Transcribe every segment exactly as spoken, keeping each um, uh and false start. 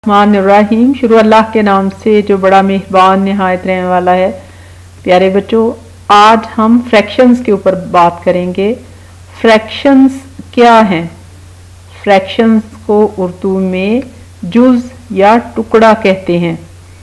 रहमान शुरू अल्लाह के नाम से जो बड़ा मेहरबान निहायत रहने वाला है। प्यारे बच्चों, आज हम फ्रैक्शंस के ऊपर बात करेंगे। फ्रैक्शंस क्या हैं? फ्रैक्शंस को उर्दू में जुज या टुकड़ा कहते हैं।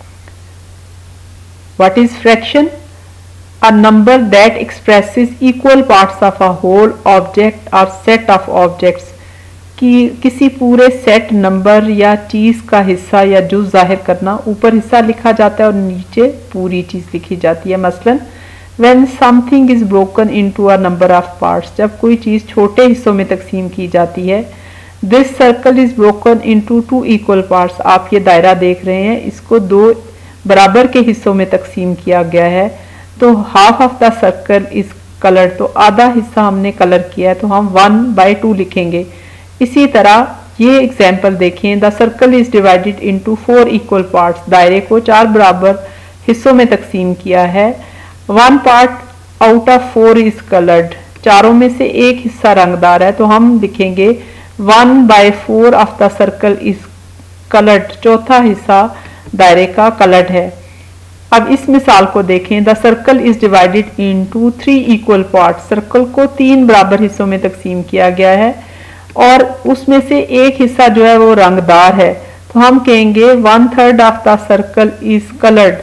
What is fraction? A number that expresses equal parts of a whole object और सेट ऑफ ऑब्जेक्ट्स, कि किसी पूरे सेट नंबर या चीज का हिस्सा या जुज जाहिर करना। ऊपर हिस्सा लिखा जाता है और नीचे पूरी चीज लिखी जाती है। मसलन when something is broken into a number of parts, जब कोई चीज छोटे हिस्सों में तकसीम की जाती है। This circle is broken into two equal parts, आप ये दायरा देख रहे हैं, इसको दो बराबर के हिस्सों में तकसीम किया गया है। तो half of the circle is colour, तो आधा हिस्सा हमने कलर किया है, तो हम वन बाई टू लिखेंगे। इसी तरह ये एग्जाम्पल देखें, the circle is divided into four equal parts, दायरे को चार बराबर हिस्सों में तकसीम किया है। One part out of four is coloured, चारों में से एक हिस्सा रंगदार है, तो हम लिखेंगे one by four of the circle is coloured, चौथा हिस्सा दायरे का कलर्ड है। अब इस मिसाल को देखें, the circle is divided into three equal parts, circle को तीन बराबर हिस्सों में तकसीम किया गया है और उसमें से एक हिस्सा जो है वो रंगदार है, तो हम कहेंगे one third of the circle is coloured,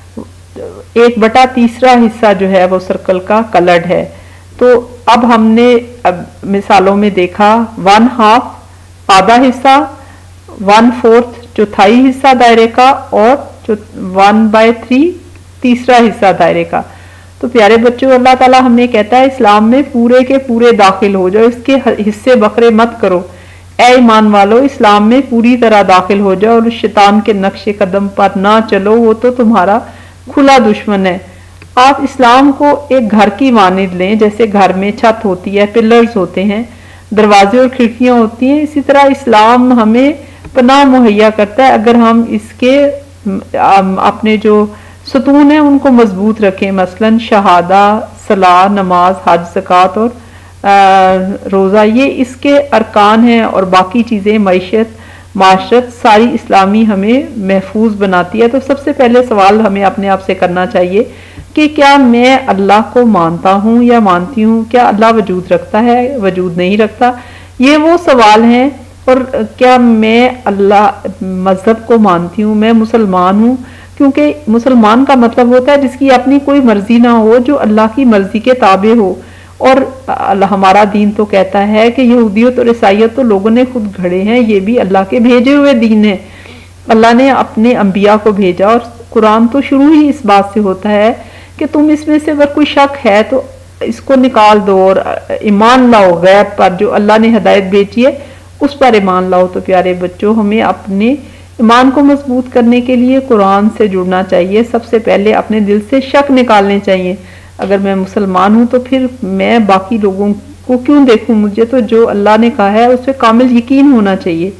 एक बटा तीसरा हिस्सा जो है वो सर्कल का कलर्ड है। तो अब हमने अब मिसालों में देखा वन हाफ आधा हिस्सा, वन फोर्थ चौथाई हिस्सा दायरे का और वन बाय थ्री तीसरा हिस्सा दायरे का। तो प्यारे बच्चों, अल्लाह ताला हमें कहता है इस्लाम में पूरे के पूरे दाखिल हो जाओ, इसके हिस्से बखरे मत करो। ऐ ईमान वालो, इस्लाम में पूरी तरह दाखिल हो जाओ और शैतान के नक्शे कदम पर ना चलो, वो तो तुम्हारा खुला दुश्मन है। आप इस्लाम को एक घर की मानिंद लें, जैसे घर में छत होती है, पिलर्स होते हैं, दरवाजे और खिड़कियां होती हैं, इसी तरह इस्लाम हमें पनाह मुहैया करता है अगर हम इसके अपने जो सतून है उनको मजबूत रखें। मसलन शहादा, सलाह, नमाज, हज, ज़कात और रोज़ा, ये इसके अरकान हैं और बाकी चीज़ें मईशत, माशरत सारी इस्लामी हमें महफूज बनाती है। तो सबसे पहले सवाल हमें अपने आप से करना चाहिए कि क्या मैं अल्लाह को मानता हूँ या मानती हूँ? क्या अल्लाह वजूद रखता है, वजूद नहीं रखता? ये वो सवाल हैं। और क्या मैं अल्लाह मजहब को मानती हूँ, मैं मुसलमान हूँ? क्योंकि मुसलमान का मतलब होता है जिसकी अपनी कोई मर्जी ना हो, जो अल्लाह की मर्जी के ताबे हो। और हमारा दीन तो कहता है कि यहूदियत और ईसाईयत तो लोगों ने खुद घड़े हैं, ये भी अल्लाह के भेजे हुए दीन है। अल्लाह ने अपने अंबिया को भेजा और कुरान तो शुरू ही इस बात से होता है कि तुम इसमें से अगर कोई शक है तो इसको निकाल दो और ईमान लाओ गैब पर, जो अल्लाह ने हिदायत भेजी है उस पर ईमान लाओ। तो प्यारे बच्चों, हमें अपने ईमान को मजबूत करने के लिए कुरान से जुड़ना चाहिए। सबसे पहले अपने दिल से शक निकालने चाहिए। अगर मैं मुसलमान हूं तो फिर मैं बाकी लोगों को क्यों देखूं? मुझे तो जो अल्लाह ने कहा है उस पर कामिल यकीन होना चाहिए।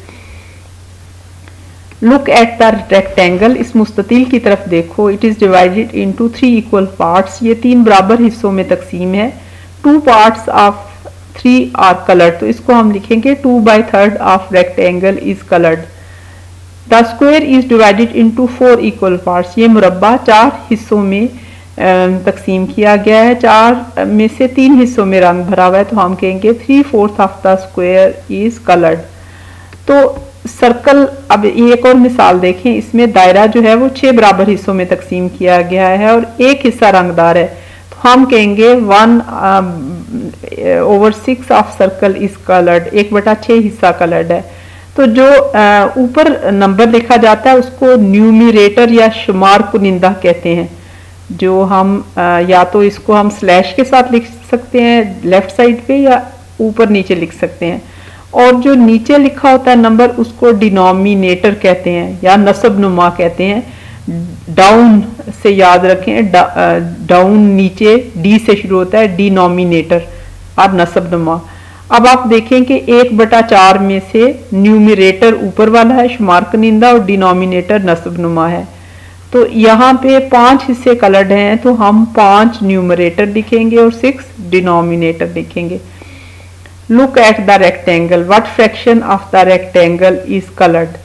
लुक एट द रेक्टेंगल, इस मुस्ततिल की तरफ देखो। It is divided into three equal parts, ये तीन बराबर हिस्सों में तकसीम है। Two parts of three are coloured, तो इसको हम लिखेंगे two by third of rectangle is coloured. The square is divided into four equal parts, ये मुरब्बा चार हिस्सों में तकसीम किया गया है, चार में से तीन हिस्सों में रंग भरा हुआ है, तो हम कहेंगे three fourth of the square is coloured. तो सर्कल, अब एक और मिसाल देखें, इसमें दायरा जो है वो छह बराबर हिस्सों में तकसीम किया गया है और एक हिस्सा रंगदार है, तो हम कहेंगे one over six of circle is coloured, एक बटा छह हिस्सा कलर्ड है। तो जो ऊपर नंबर लिखा जाता है उसको न्यूमिरेटर या शुमार कुनिंदा कहते हैं, जो हम आ, या तो इसको हम स्लैश के साथ लिख सकते हैं लेफ्ट साइड पे, या ऊपर नीचे लिख सकते हैं। और जो नीचे लिखा होता है नंबर उसको डिनोमिनेटर कहते हैं या नसब नुमा कहते हैं। डाउन से याद रखें, डा, डाउन नीचे डी से शुरू होता है, डिनोमिनेटर और नसब नुमा। अब आप देखें कि एक बटा चार में से न्यूमिरेटर ऊपर वाला है शुमार कनिंदा और डिनोमिनेटर नसब नुमा है। तो यहाँ पे पांच हिस्से कलर्ड हैं, तो हम पांच न्यूमरेटर लिखेंगे और सिक्स डिनोमिनेटर लिखेंगे। Look at the rectangle, what fraction of the rectangle is coloured.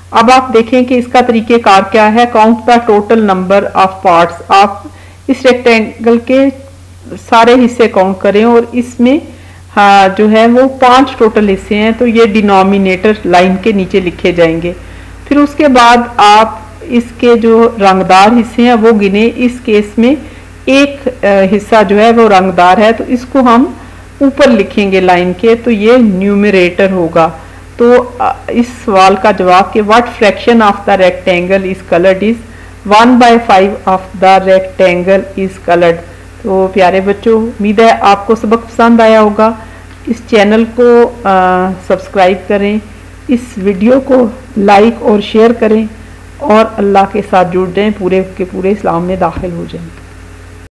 अब आप देखें कि इसका तरीक़ेकार क्या है। Count the total number of parts, आप इस रेक्टेंगल के सारे हिस्से काउंट करें और इसमें हाँ जो है वो पांच टोटल हिस्से हैं, तो ये डिनोमिनेटर लाइन के नीचे लिखे जाएंगे। फिर उसके बाद आप इसके जो रंगदार हिस्से हैं वो गिने। इस केस में एक हिस्सा जो है वो रंगदार है, तो इसको हम ऊपर लिखेंगे लाइन के, तो ये न्यूमरेटर होगा। तो इस सवाल का जवाब कि what fraction of the rectangle is coloured is one by five of the rectangle is coloured. तो प्यारे बच्चों, उम्मीद है आपको सबक पसंद आया होगा। इस चैनल को सब्सक्राइब करें, इस वीडियो को लाइक और शेयर करें और अल्लाह के साथ जुड़ जाएं, पूरे के पूरे इस्लाम में दाखिल हो जाएं।